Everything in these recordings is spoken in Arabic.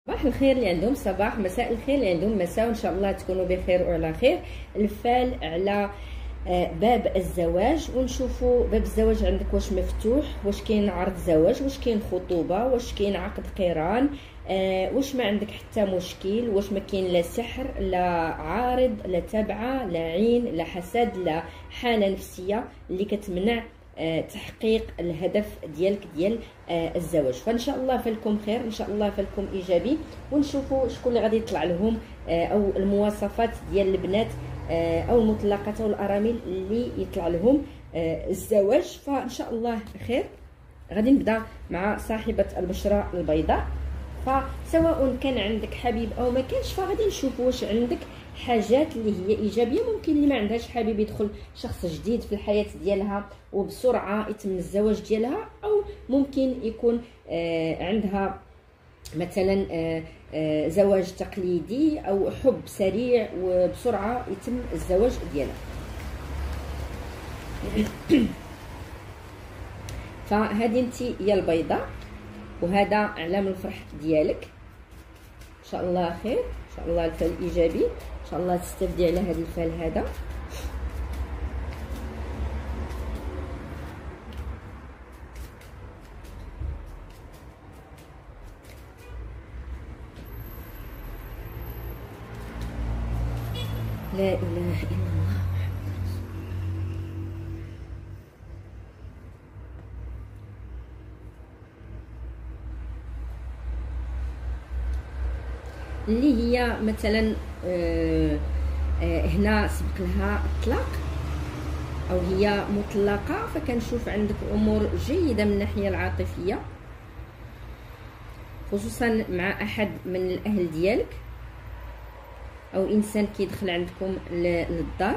صباح الخير اللي عندهم صباح، مساء الخير اللي عندهم مساء، وان شاء الله تكونوا بخير وعلى خير. الفال على باب الزواج، ونشوفوا باب الزواج عندك واش مفتوح، واش كاين عرض زواج، واش كاين خطوبه، واش كاين عقد قران، واش ما عندك حتى مشكل، واش ما كاين لا سحر لا عارض لا تبعه لا عين لا حسد لا حاله نفسيه اللي كتمنع تحقيق الهدف ديالك ديال الزواج. فان شاء الله فالكم خير، ان شاء الله فالكم ايجابي، ونشوفوا شكون اللي غادي يطلع لهم او المواصفات ديال البنات او المطلقات او الارامل اللي يطلع لهم الزواج. فان شاء الله خير. غادي نبدا مع صاحبه البشره البيضاء. فسواء كان عندك حبيب او ما كانش، فغادي نشوفوا واش عندك حاجات اللي هي ايجابيه. ممكن اللي ما عندهاش حبيب يدخل شخص جديد في الحياه ديالها وبسرعه يتم الزواج ديالها، او ممكن يكون عندها مثلا زواج تقليدي او حب سريع وبسرعه يتم الزواج ديالها. فهذه انت يا البيضاء، وهذا علام الفرح ديالك. ان شاء الله خير، ان شاء الله الفال ايجابي، ان شاء الله تستفدي على هذا الفال هذا. لا اله الا الله محمد رسول الله. اللي هي مثلا هنا سبق لها الطلاق او هي مطلقه، فكنشوف عندك امور جيده من الناحيه العاطفيه، خصوصا مع احد من الاهل ديالك او انسان كيدخل عندكم للدار.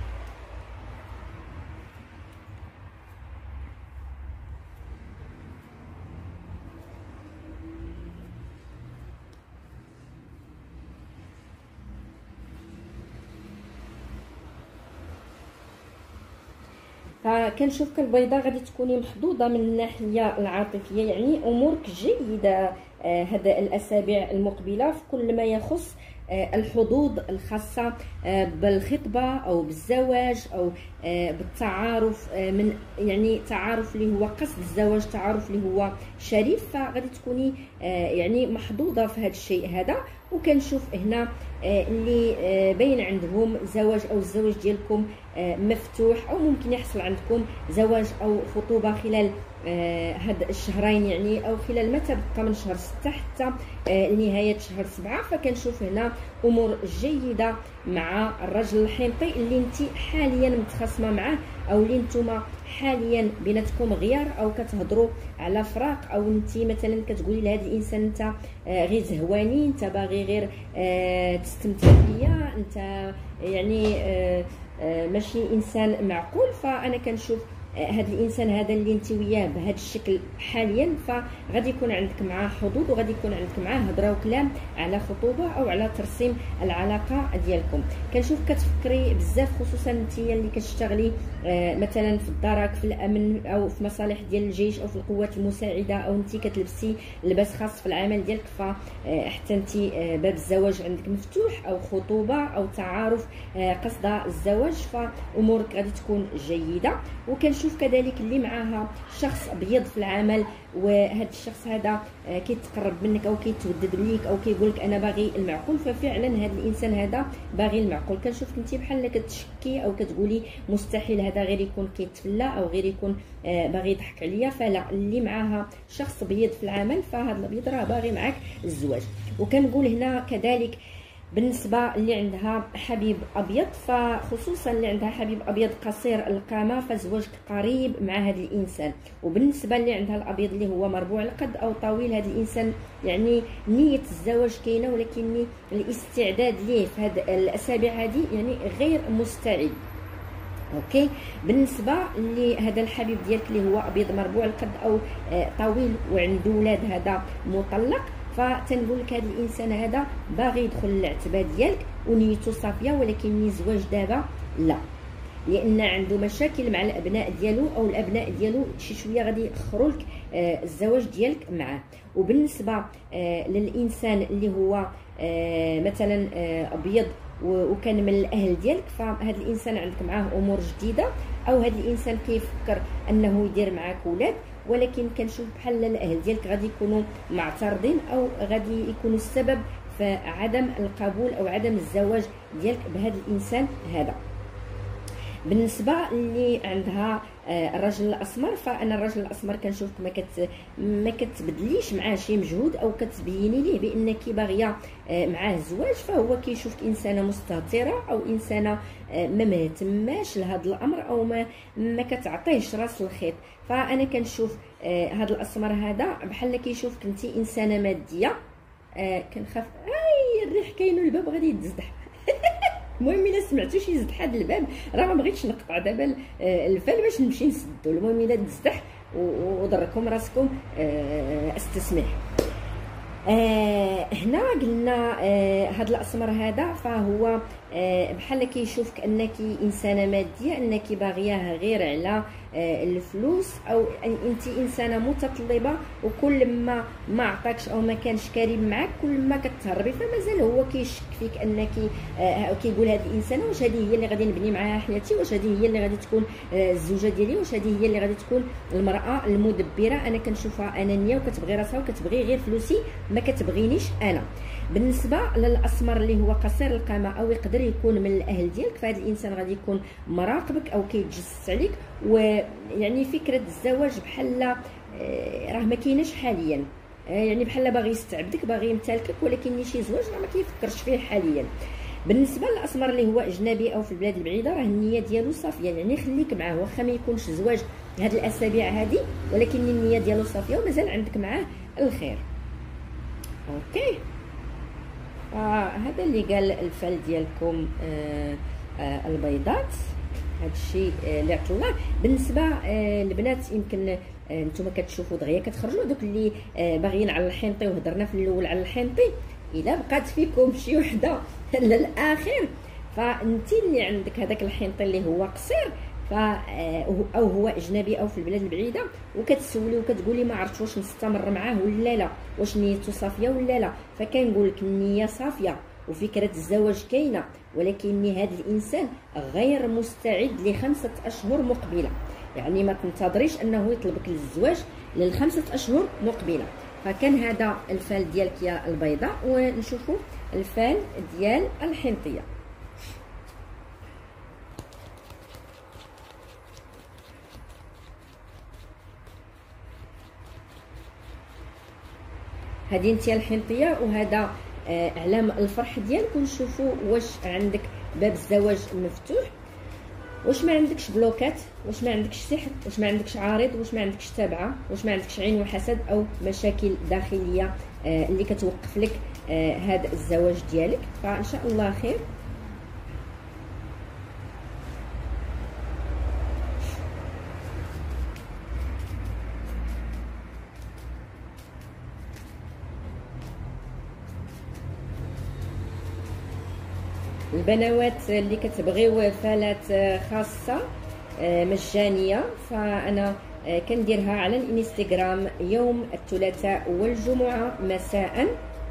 فكنشوفك البيضاء غادي تكوني محظوظه من الناحيه العاطفيه، يعني امورك جيده هذا الاسابيع المقبله في كل ما يخص الحظوظ الخاصه بالخطبه او بالزواج او بالتعارف، من يعني تعارف اللي هو قصد الزواج، تعارف اللي هو شريف. فغادي تكوني يعني محظوظه في هذا الشيء هذا. وكنشوف هنا اللي باين عندهم زواج او الزواج ديالكم مفتوح، او ممكن يحصل عندكم زواج او خطوبه خلال هاد الشهرين، يعني او خلال ما تبقى من شهر 6 حتى نهايه شهر 7. فكنشوف هنا امور جيده مع الرجل الحنطي اللي انت حاليا متخاصمه معاه، او اللي نتوما حاليا بيناتكم غيار او كتهضروا على فراق، او انت مثلا كتقولي لهذا الانسان انت غير زهواني، انت باغي غير تستمتع بيا، انت يعني ماشي انسان معقول. فانا كنشوف هذا الانسان هذا اللي انت وياه بهذا الشكل حاليا، فغادي يكون عندك معاه حظوظ، وغادي يكون عندك معاه هضره وكلام على خطوبه او على ترسيم العلاقه ديالكم. كنشوف كتفكري بزاف، خصوصا انت اللي كتشتغلي مثلا في الدرك في الامن او في مصالح ديال الجيش او في القوات المساعده، او انت كتلبسي لباس خاص في العمل ديالك، فحتى انت باب الزواج عندك مفتوح، او خطوبه او تعارف قصد الزواج، فامورك غادي تكون جيده. وكنشوف كذلك اللي معاها شخص ابيض في العمل، وهذا الشخص هذا كيتقرب منك او كيتودد ليك او كيقول لك انا باغي المعقول، ففعلا هذا الانسان هذا باغي المعقول. كنشوف انت بحال كتشكي او كتقولي مستحيل هذا غير يكون كيتفلى او غير يكون باغي يضحك عليا. فلا، اللي معاها شخص ابيض في العمل، فهذا الابيض راه باغي معاك الزواج. وكنقول هنا كذلك بالنسبه اللي عندها حبيب ابيض، فخصوصا اللي عندها حبيب ابيض قصير القامه، فزواجك قريب مع هذا الانسان. وبالنسبه اللي عندها الابيض اللي هو مربوع القد او طويل، هذا الانسان يعني نيه الزواج كاينه، ولكن الاستعداد ليه في هذه الاسابيع هذه يعني غير مستعد. اوكي. بالنسبه لهذا الحبيب ديالك اللي هو ابيض مربوع القد او طويل وعنده ولاد، هذا مطلق، فتنقول لك هذا الانسان هذا باغي يدخل العتبه ديالك ونيته صافيه، ولكن الزواج دابا لا. لان عنده مشاكل مع الابناء ديالو، او الابناء ديالو شي شويه غادي يخروا لك الزواج ديالك معاه. وبالنسبه للانسان اللي هو مثلا ابيض وكان من الاهل ديالك، فهذا الانسان عندك معاه امور جديده، او هذا الانسان كيفكر انه يدير معاك ولاد، ولكن كنشوف بحال الاهل ديالك غادي يكونوا معترضين، او غادي يكونوا السبب في عدم القبول او عدم الزواج ديالك بهذا الانسان هذا. بالنسبه اللي عندها الرجل الاسمر، فانا الرجل الاسمر كنشوفك ما كتبدليش معاه شي مجهود، او كتبيني ليه بانك باغيه معاه الزواج، فهو كيشوفك انسانه مستهتره، او انسانه ما مهتماش لهذا الامر، او ما كتعطيهش راس الخيط. فانا كنشوف هذا الاسمر هذا بحال كيشوفك انت انسانه ماديه. كنخاف الريح كاين والباب غادي يتزدح. المهم الا سمعتو شي زدح هذا الباب، راه ما بغيتش نقطع دابا الفال باش نمشي نسدو. المهم الا تزدح وضركم راسكم استسمح. هنا قلنا هذا الاسمر هذا فهو بحال كيشوفك انك انسانه ماديه، انك باغياه غير على الفلوس، او انت انسانه متطلبه، وكل ما عطاكش او ما كانش كريم معك كل ما كتهربي، فمازال هو كيشك فيك انك كيقول هذه الانسانه واش هذه هي اللي غادي نبني معاها حياتي، واش هذه هي اللي غادي تكون الزوجه ديالي، واش هذه هي اللي غادي تكون المراه المدبره. انا كنشوفها انانيه وكتبغي راسها وكتبغي غير فلوسي، ما كتبغينيش انا. بالنسبه للاسمر اللي هو قصير القامه او يقدر يكون من الاهل ديالك، فهذا الانسان غادي يكون مراقبك او كيتجسس عليك، ويعني فكره الزواج بحال راه ما كايناش حاليا، يعني بحال باغي يستعبدك، باغي يمتلكك، ولكن شي زواج راه ما كيفكرش فيه حاليا. بالنسبه للاسمر اللي هو اجنبي او في البلاد البعيده، راه النيه ديالو صافيه، يعني خليك معاه واخا ما يكونش زواج هاد الاسابيع هذه، ولكن النيه ديالو صافيه ومازال عندك معاه الخير. اوكي، هذا اللي قال الفال ديالكم البيضات، هذا الشيء اللي عطلاه. بالنسبه للبنات يمكن نتوما كتشوفوا دغيا كتخرجوا دوك اللي باغيين على الحنطي، وهضرنا في الاول على الحنطي. الا بقات فيكم شي وحده للاخر، فانت اللي عندك هذاك الحنطي اللي هو قصير، او هو اجنبي او في البلاد البعيده، وكتسولي وكتقولي ما عرفتش واش نستمر معاه ولا لا، واش نيته صافيه ولا لا. فكنقول لك النيه صافيه وفكره الزواج كاينه، ولكن هذا الانسان غير مستعد ل5 اشهر مقبله، يعني ما تنتظريش انه يطلبك للزواج ل5 اشهر مقبله. فكان هذا الفال ديالك يا البيضاء، ونشوفوا الفال ديال الحنطيه. هذه انت الحنطيه، وهذا اعلام الفرح ديالك. ونشوفوا واش عندك باب الزواج مفتوح، واش ما عندكش بلوكات، واش ما عندكش سحر، واش ما عندكش عارض، واش ما عندكش تابعه، واش ما عندكش عين وحسد او مشاكل داخليه اللي كتوقف لك هذا الزواج ديالك. فان شاء الله خير. البنوات اللي كتبغيو فالات خاصه مجانيه، فانا كنديرها على الانستغرام يوم الثلاثاء والجمعه مساء.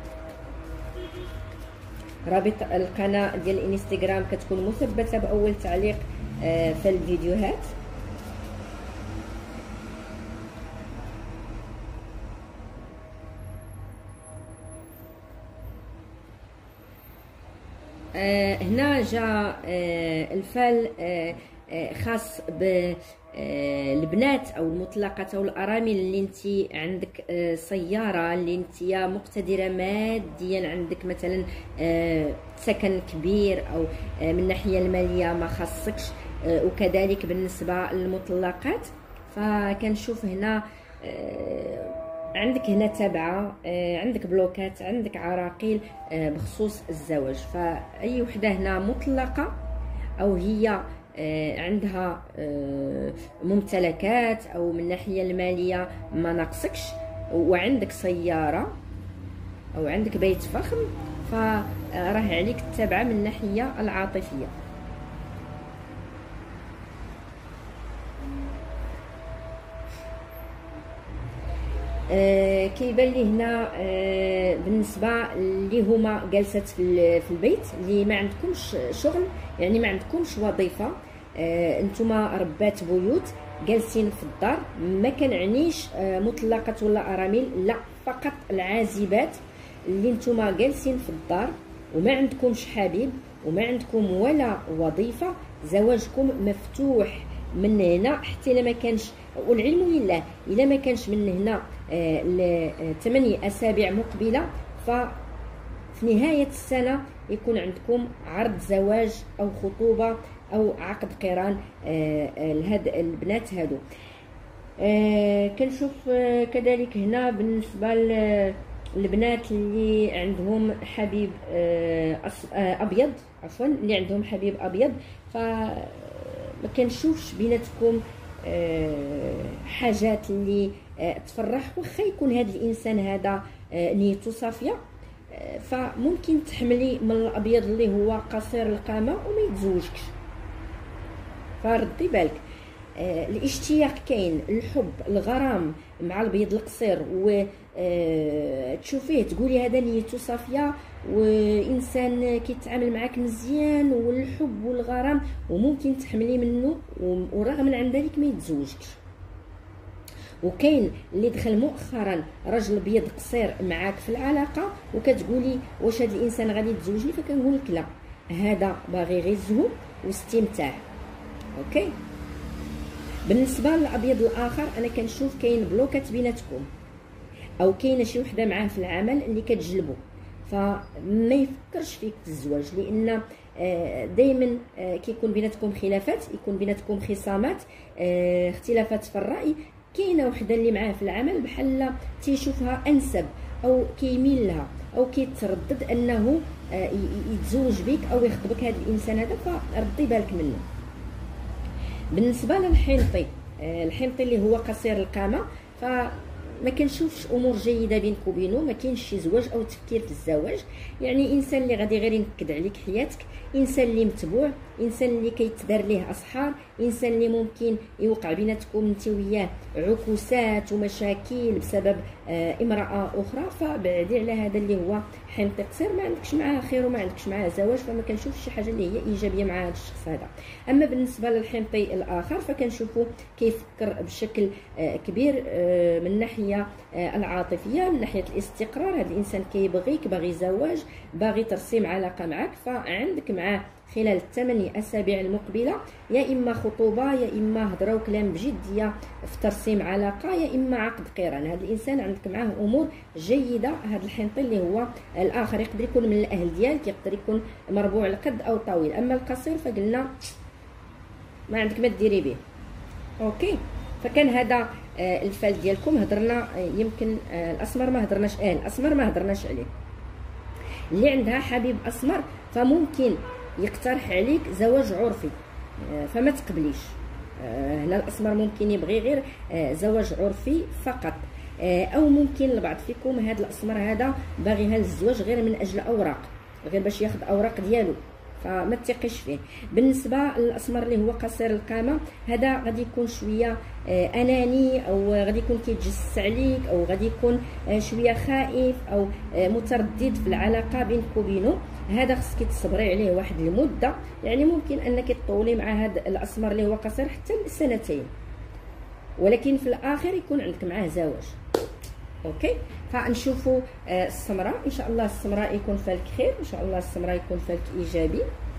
رابط القناه ديال الانستغرام كتكون مثبته باول تعليق في الفيديوهات. هنا جاء الفال خاص بالبنات او المطلقات او الارامل اللي انت عندك سياره، اللي انت مقتدره ماديا، عندك مثلا سكن كبير، او من الناحيه الماليه ما خاصكش. وكذلك بالنسبه للمطلقات، فكنشوف هنا عندك هنا تابعه، عندك بلوكات، عندك عراقيل بخصوص الزواج. فاي وحده هنا مطلقه او هي عندها ممتلكات، او من الناحيه الماليه ما ناقصكش، وعندك سياره او عندك بيت فخم، فراه عليك التابعه من الناحيه العاطفيه. كيبان لي هنا بالنسبه اللي هما جالسات في البيت، اللي ما عندكمش شغل، يعني ما عندكمش وظيفه، انتما ربات بيوت جالسين في الدار. ما كنعنيش مطلقات ولا ارامل، لا، فقط العازبات اللي نتوما جالسين في الدار وما عندكمش حبيب وما عندكم ولا وظيفه. زواجكم مفتوح من هنا حتى الا ما كانش، والعلم لله، الا ما كانش من هنا ل 8 اسابيع مقبله، ففي نهايه السنه يكون عندكم عرض زواج او خطوبه او عقد قران لهاد البنات هادو. كنشوف كذلك هنا بالنسبه البنات اللي عندهم حبيب ابيض، عفوا، اللي عندهم حبيب ابيض، فما كنشوفش بيناتكم حاجات اللي تفرح. واخا يكون هذا الانسان هذا نيته صافيه، فممكن تحملي من الابيض اللي هو قصير القامه وما يتزوجكش. فردي بالك، الاشتياق كاين، الحب، الغرام مع البيض القصير، و تشوفيه تقولي هذا نيته صافيه وانسان كيتعامل معاك مزيان، والحب والغرام، وممكن تحملي منه ورغم من ذلك ما يتزوجكش. وكاين اللي دخل مؤخرا رجل بيض قصير معاك في العلاقه وكتقولي واش هذا الانسان غادي يتزوجني، فكنقول لك لا، هذا باغي غير الزهو واستمتاع. اوكي. بالنسبه للابيض الاخر، انا كنشوف كاين بلوكات بيناتكم، او كاينه شي وحده معاه في العمل اللي كتجلبو، فما يفكرش فيك في الزواج، لان دائما كيكون بيناتكم خلافات، يكون بيناتكم خصامات، اختلافات في الراي. كاينه وحده اللي معاه في العمل بحال تيشوفها انسب او كيميل لها او كيتردد انه يتزوج بك او يخطبك هذا الانسان هذا، فردي بالك منه. بالنسبه للحنطي، الحنطي اللي هو قصير القامه، فما كنشوفش امور جيده بينك وبينه، ما كاينش شي زواج او تفكير في الزواج. يعني انسان اللي غادي غير ينكد عليك حياتك، انسان اللي متبوع، انسان اللي كيتدار ليه اسحار، انسان اللي ممكن يوقع بيناتكم انت وياه عكوسات ومشاكل بسبب امراه اخرى. فبعدي على هذا اللي هو حنطي قصير، ما عندكش معاه خير وما عندكش معاه زواج، فما كنشوفش شي حاجه اللي هي ايجابيه مع هذا الشخص هذا. اما بالنسبه للحنطي الاخر، فكنشوفه كيفكر بشكل كبير من الناحيه العاطفيه، من ناحيه الاستقرار. هذا الانسان كيبغيك، باغي زواج، باغي ترسيم علاقه معك، فعندك معاه خلال 8 اسابيع المقبله يا اما خطوبه، يا اما هضره وكلام بجديه في ترسيم علاقه، يا اما عقد قران. هذا الانسان عندك معاه امور جيده. هذا الحنطي اللي هو الاخر يقدر يكون من الاهل ديالك، يقدر يكون مربوع القد او طويل. اما القصير فقلنا ما عندك ما ديري به. اوكي. فكان هذا الفال ديالكم. هضرنا يمكن الاسمر ما هضرناش، الاسمر ما هضرناش عليه. اللي عندها حبيب اسمر فممكن يقترح عليك زواج عرفي، فما تقبليش. هنا الاسمر ممكن يبغي غير زواج عرفي فقط، او ممكن البعض فيكم هذا الاسمر هذا باغي هذا الزواج غير من اجل اوراق، غير باش ياخذ اوراق ديالو، فما تثقيش فيه. بالنسبه للاسمر اللي هو قصير القامه، هذا غادي يكون شويه اناني، او غادي يكون كيتجسس عليك، او غادي يكون شويه خائف او متردد في العلاقه بينك وبينه. هذا خصك تصبري عليه واحد المده، يعني ممكن انك تطولي مع هذا الاسمر اللي هو قصير حتى سنتين، ولكن في الاخر يكون عندك معاه زواج. اوكي. فنشوفوا السمراء، ان شاء الله السمراء يكون فالك خير، ان شاء الله السمراء يكون فالك ايجابي.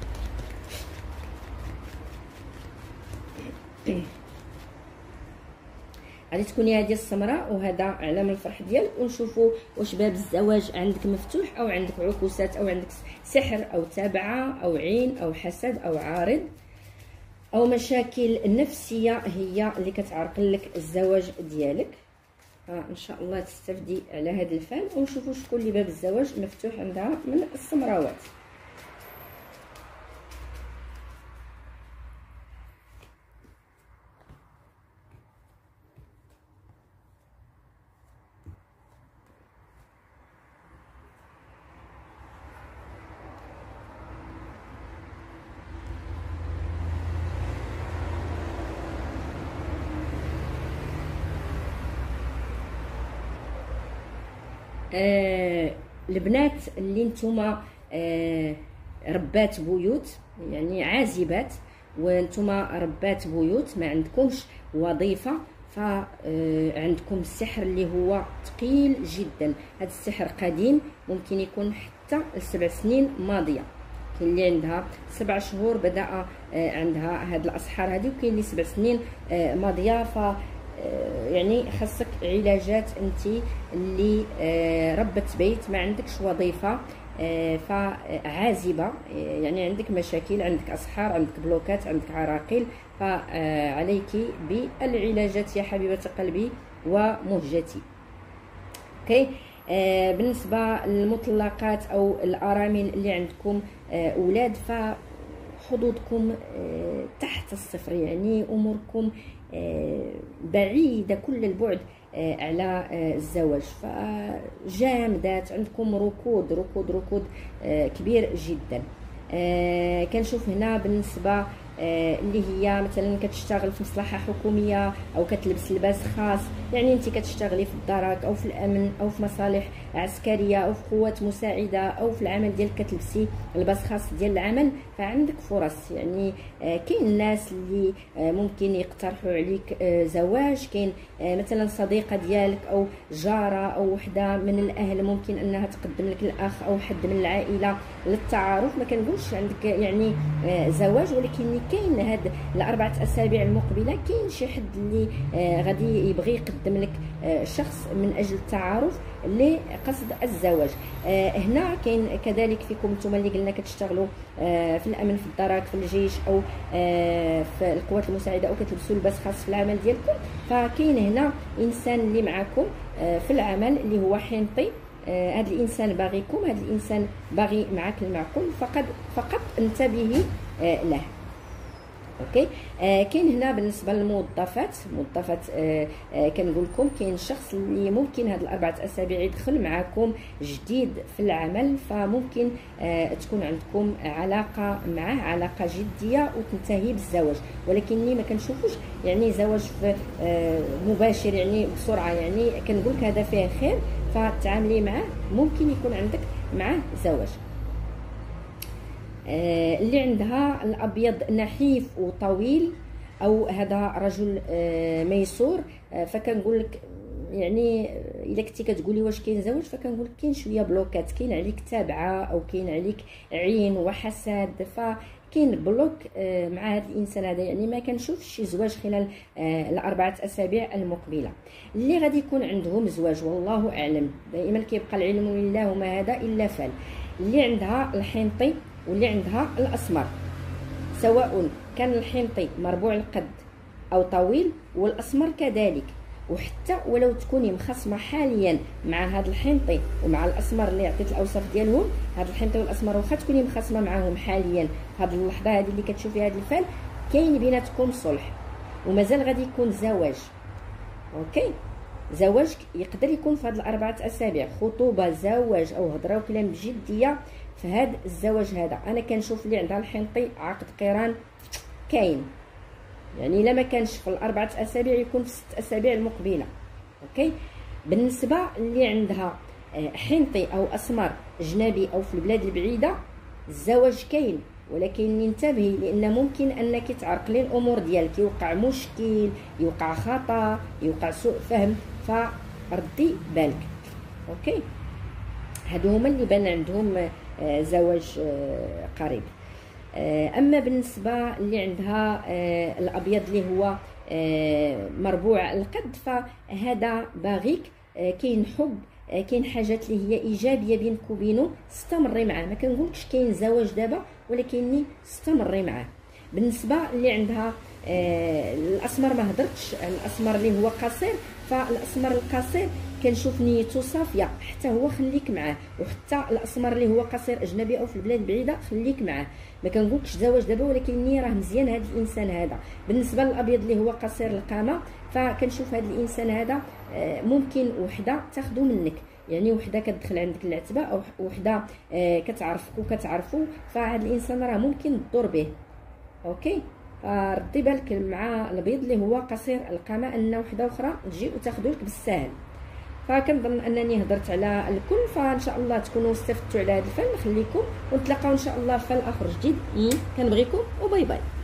غادي تكوني هذه السمراء وهذا علامه الفرح ديالك، ونشوفوا واش باب الزواج عندك مفتوح او عندك عكوسات او عندك سحر او تابعه او عين او حسد او عارض او مشاكل نفسيه هي اللي كتعرقل لك الزواج ديالك. ان شاء الله تستفدي على هذا الفال، ونشوفوا شكون اللي باب الزواج مفتوح عندها من السمراوات. البنات اللي نتوما ربات بيوت، يعني عازبات، وانتوما ربات بيوت ما عندكمش وظيفه، فعندكم السحر اللي هو ثقيل جدا. هذا السحر قديم، ممكن يكون حتى ل7 سنين ماضيه. كاين اللي عندها 7 شهور بدا عندها هاد الاسحار هذه، وكاين اللي 7 سنين ماضيه. ف يعني خاصك علاجات انت اللي ربة بيت ما عندكش وظيفه، فعازبه، يعني عندك مشاكل، عندك اسحار، عندك بلوكات، عندك عراقيل، فعليك بالعلاجات يا حبيبه قلبي ومهجتي. اوكي. بالنسبه للمطلقات او الارامل اللي عندكم اولاد، فحظوظكم تحت الصفر، يعني اموركم بعيده كل البعد على الزواج، فجامدات، عندكم ركود ركود ركود كبير جدا. كنشوف هنا بالنسبه اللي هي مثلا كتشتغل في مصلحه حكوميه او كتلبس لباس خاص، يعني انت كتشتغلي في الدرك او في الامن او في مصالح عسكريه او في قوات مساعده او في العمل ديالك كتلبسي لباس خاص ديال العمل، فعندك فرص. يعني كاين الناس اللي ممكن يقترحوا عليك زواج، كاين مثلا صديقه ديالك او جاره او وحده من الاهل ممكن انها تقدم لك الاخ او حد من العائله للتعارف. ما كنقولش عندك يعني زواج، ولكن كاين هاد ال4 اسابيع المقبله كاين شي حد اللي غادي يبغي يقدم لك شخص من اجل التعارف لقصد الزواج. هنا كاين كذلك فيكم نتوما اللي قلنا كتشتغلوا في الامن، في الدرك، في الجيش، او في القوات المساعده، او كتلبسوا لباس خاص في العمل ديالكم، فكاين هنا انسان اللي معكم في العمل اللي هو حنطي. هذا الانسان باغيكم، هذا الانسان باغي معك المعقول، فقط انتبهي له. اوكي. كاين هنا بالنسبه للموظفات، كنقول لكم كاين شخص اللي ممكن هاد ال4 اسابيع يدخل معكم جديد في العمل، فممكن تكون عندكم علاقه معه، علاقه جديه وتنتهي بالزواج، ولكني ما كنشوفوش يعني زواج مباشر يعني بسرعه. يعني كنقول لك هذا فيه خير، فتعاملي معه، ممكن يكون عندك معه زواج. اللي عندها الابيض نحيف وطويل، او هذا رجل ميسور، فكنقول لك يعني الا كنتي كتقولي واش كاين زواج، فكنقول لك كاين شويه بلوكات، كاين عليك تابعه او كاين عليك عين وحسد، فكاين بلوك مع هذا الانسان هذا. يعني ما كنشوفش شي زواج خلال ال4 اسابيع المقبله. اللي غادي يكون عندهم زواج والله اعلم، دائما كيبقى العلم لله وما هذا الا فعل. اللي عندها الحنطي واللي عندها الاسمر، سواء كان الحنطي مربوع القد او طويل، والاسمر كذلك، وحتى ولو تكوني مخصمه حاليا مع هذا الحنطي ومع الاسمر اللي عطيت الاوصاف ديالهم، هذا الحنطي والاسمر واخا تكوني مخصمه معاهم حاليا في هذه اللحظه هذه اللي كتشوفي هذا الفال، كاين بيناتكم صلح ومازال غادي يكون زواج. اوكي. زواج يقدر يكون في هذه ال4 اسابيع، خطوبه، زواج، او هضره وكلام بجديه في هذا الزواج هذا. انا كنشوف اللي عندها الحنطي عقد قران كاين، يعني الا ما كانش في ال4 اسابيع يكون في 6 اسابيع المقبله. اوكي. بالنسبه اللي عندها حنطي او اسمر اجنبي او في البلاد البعيده، الزواج كاين، ولكن انتبهي، لان ممكن انك تعرقلي الامور ديالك، يوقع مشكل، يوقع خطا، يوقع سوء فهم، فردي بالك. اوكي. هادو هما اللي بان عندهم زواج قريب. اما بالنسبه اللي عندها الابيض اللي هو مربوع القد، فهذا باغيك، كاين حب، كاين حاجات اللي هي ايجابيه بينك وبينه، استمري معاه. ما كنقولكش كاين زواج دابا، ولكن استمري معاه. بالنسبه اللي عندها الاسمر، ما هضرتش الاسمر اللي هو قصير، فالاسمر القصير كنشوف نيته صافيه، حتى هو خليك معاه، وحتى الاسمر اللي هو قصير اجنبي او في البلاد البعيده خليك معاه. ما كنقولكش زواج دابا، ولكن راه مزيان هذا الانسان هذا. بالنسبه للابيض اللي هو قصير القامه، فكنشوف هذا الانسان هذا ممكن وحده تاخذو منك، يعني وحده كتدخل عندك العتبه، او وحده كتعرفك وكتعرفوا، فهذا الانسان راه ممكن تدور به. اوكي. فردي بالك مع الابيض اللي هو قصير القامه ان وحده اخرى تجي وتاخذو لك بالسهل. فكنظن انني هضرت على الكل، فان شاء الله تكونوا استفدتوا على هذا الفن. نخليكم ونتلاقاو ان شاء الله في فن اخر جديد. كنبغيكم وباي باي.